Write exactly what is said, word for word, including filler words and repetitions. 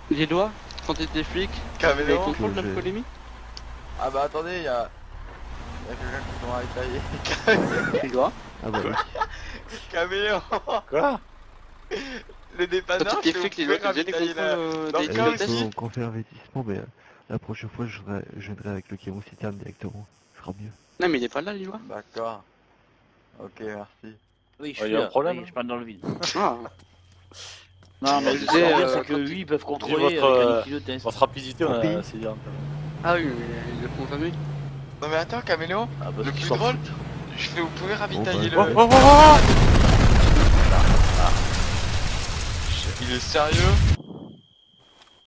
Les doigts, quand t'es des flics, Caméléon. contrôle de l'alcoolémie. Ah bah attendez, y'a... Y'a quelqu'un qui doit ravitailler. Les doigts. Ah bah oui. Caméléon. Quoi? Le dépanneur, Quand t'es c'est vous flics, les pouvez doigts, t'as déjà des ravitailler la... contrôles dans des le Eh, cas il aussi. faut qu'on fait l'investissement, mais euh, la prochaine fois, je viendrai, je viendrai avec le cyrano directement. Ce sera mieux. Non mais il est pas là, les doigts. D'accord. Ok, merci. Oui, je Ouais, suis y a un là. problème, Oui, hein. je parle dans le vide. Ah. Non, mais Je ce disais, que je veux dire, euh, c'est que quand lui, tu- ils peuvent contrôler votre, avec euh, un kilo de test. Votre rapidité, on Papy. a... c'est bien. Ah oui, mais ils le font jamais. Non mais attends, Caméléon, Ah, parce le qu'ils plus s'en drôle, foutent. je fais, vous pouvez ravitailler bah, le... Oh, oh, oh, oh. Il est sérieux?